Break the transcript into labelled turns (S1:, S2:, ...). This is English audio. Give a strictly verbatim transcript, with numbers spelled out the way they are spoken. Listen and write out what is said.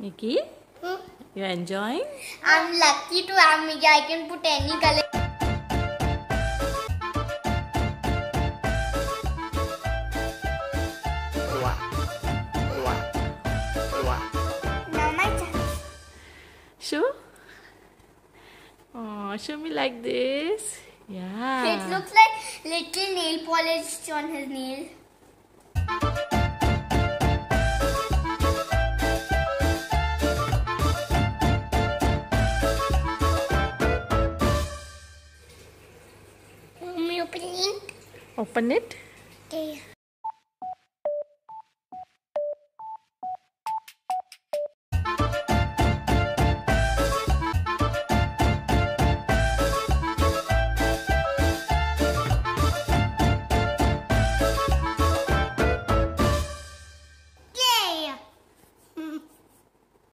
S1: Mickey,
S2: Hmm?
S1: you enjoying?
S2: I'm lucky to have Mickey. I can put any color. Now my turn.
S1: Show? Oh, show me like this. Yeah.
S2: It looks like little nail polish on his nail. Mommy, open it.
S1: Open it.